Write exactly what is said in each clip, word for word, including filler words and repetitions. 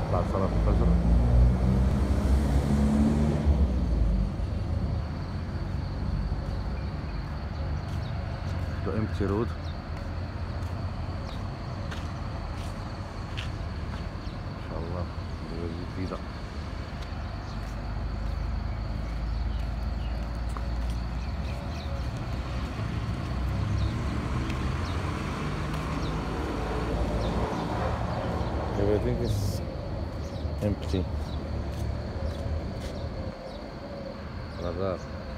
بعد صلاة الفجر. The empty road. ما شاء الله جديدة. Everything is empty. Radar.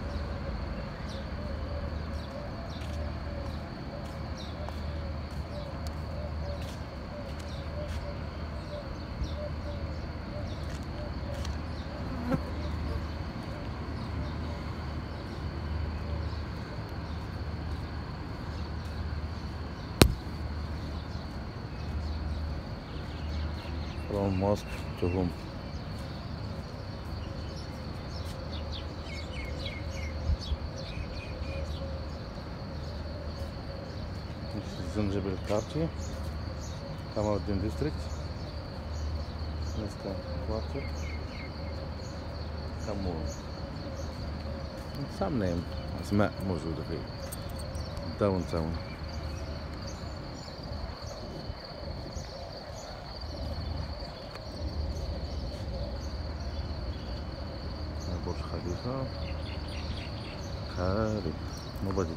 From mosque to whom? This is Zanjabil Quartier, Kamauddin district. Next quarter, Kamur. Some name, أسماء موجودة في داون تاون. برج خليفة خارج nobody.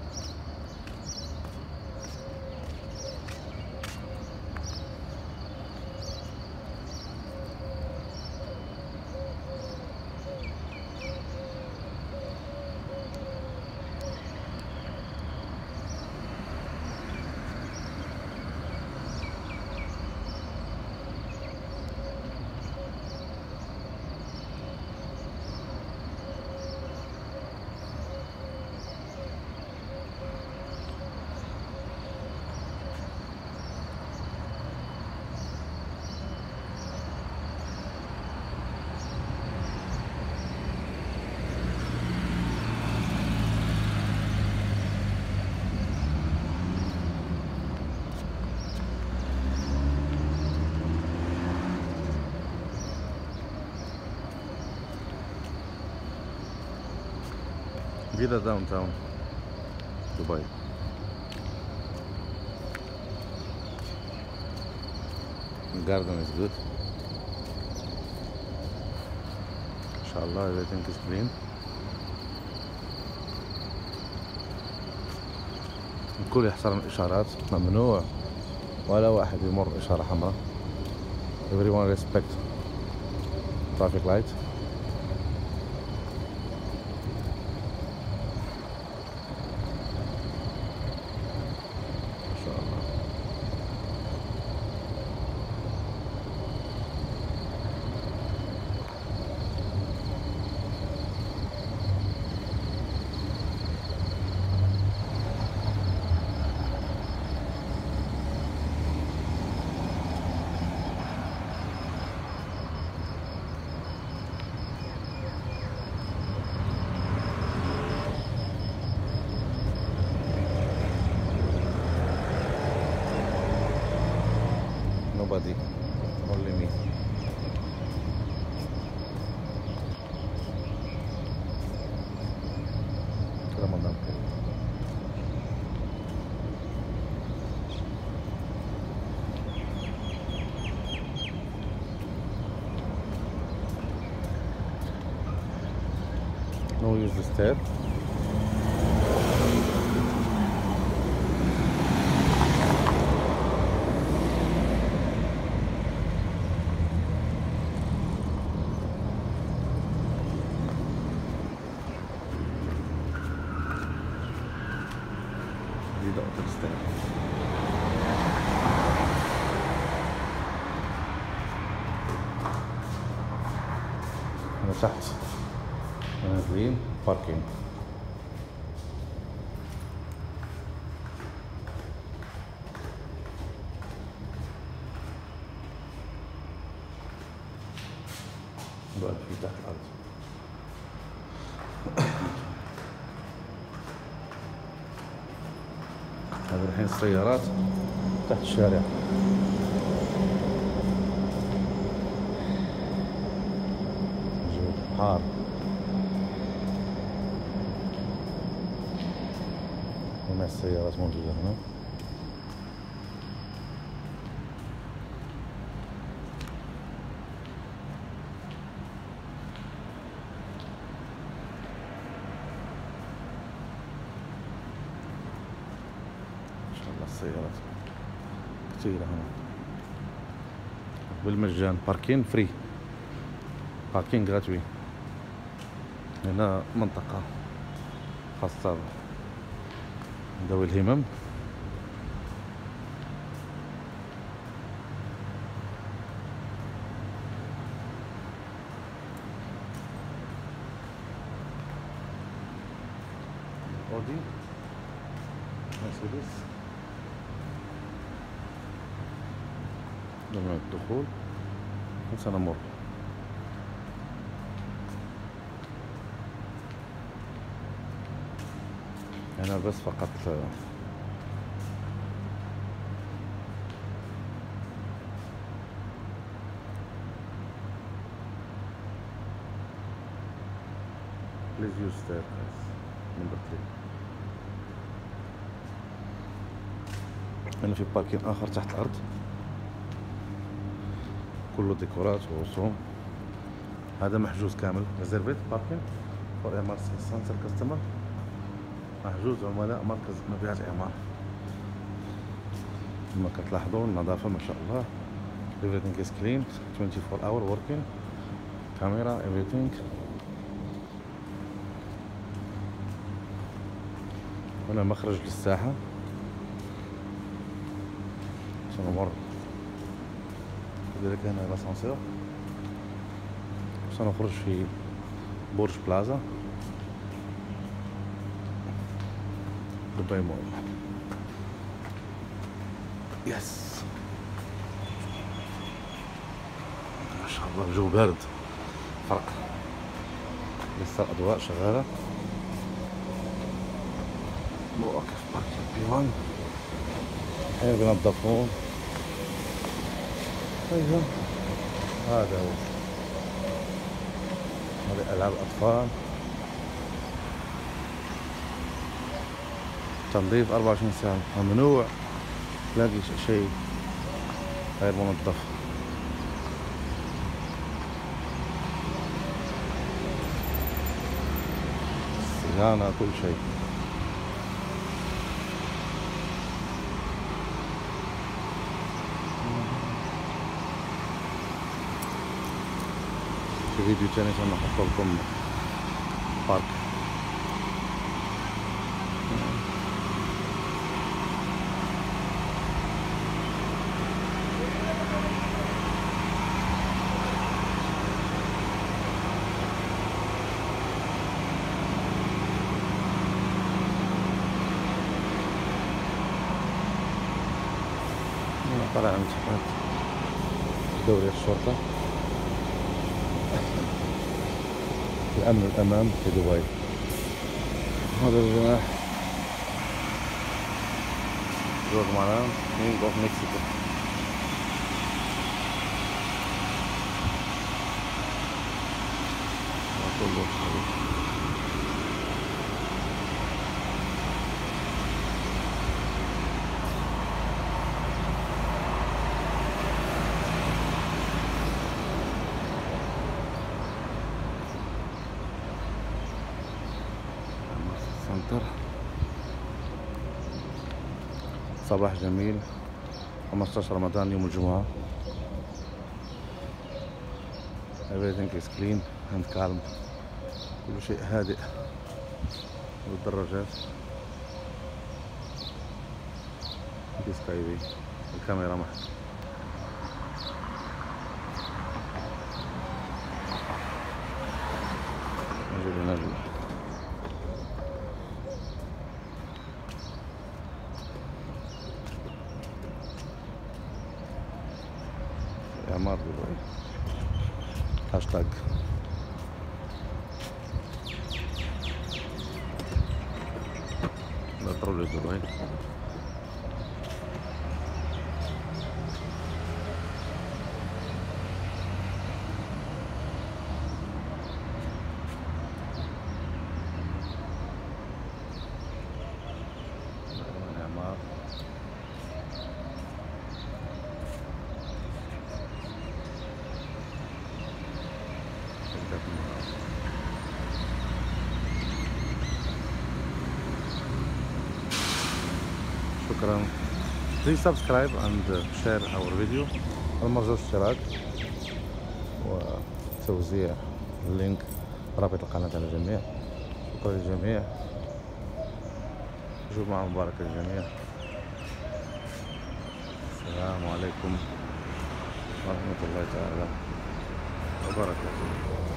Villa downtown Dubai. The garden is good. Inshallah, everything is clean. الكل يحترم الإشارات، ممنوع ولا واحد يمر إشارة حمراء. Everyone respect traffic light. Nobody, only me. Ramadan. No use the stair. Without the stair. أنا تحت نازلين باركينج. بعد في تحت الأرض. هذه الحين السيارات تحت الشارع. حار. جميع السيارات موجودة هنا. ما شاء الله السيارات كثيرة هنا بالمجان. باركين فري، باركين غراتوي. هنا منطقة خاصة ذوي الهمم. أودي، مرسيدس. ممنوع الدخول. سنمر. هنا بس فقط please use staircase number three. هنا في باركين آخر تحت الأرض كله ديكورات ورسوم. هذا محجوز كامل. ريزيرفيت باركين فور إعمار سنتر كاستمر. محجوز عملاء مركز مبيعات إعمار. كما كتلاحظوا النظافة ما شاء الله. everything is clean twenty-four hour working camera everything. هنا مخرج للساحة. سنمر كذلك. هنا الاسانسير. سنخرج في برج بلازا دبي مول. يس ما شاء الله الجو بارد. فرق لسه الأضواء شغالة. مواقف باركينج بي وان الحين بينظفون. ايوه هذا هو. هذه ألعاب أطفال. تنظيف أربعة وعشرين ساعة. ممنوع تلاقي شيء غير منظف. صيانة كل شيء. في فيديو تاني سنحط لكم بارك. طلع انتخابات دوري الشرطة. الأمن والأمان في دبي. هذا الجناح جورج مالان كينج اوف مكسيكو. سنتر. صباح جميل. خمسة عشر رمضان يوم الجمعة. everything is clean and calm. كل شيء هادئ. والدراجات دي سكاي. الكاميرا معك. نجيب هنا إعمار دبي. هاشتاج بترول دبي. شكرا. Please subscribe and share our video. المرجو اشتراك وتوزيع اللينك رابط القناة على الجميع. شكرا للجميع، جمعة مباركة للجميع. السلام عليكم ورحمة الله تعالى وبركاته.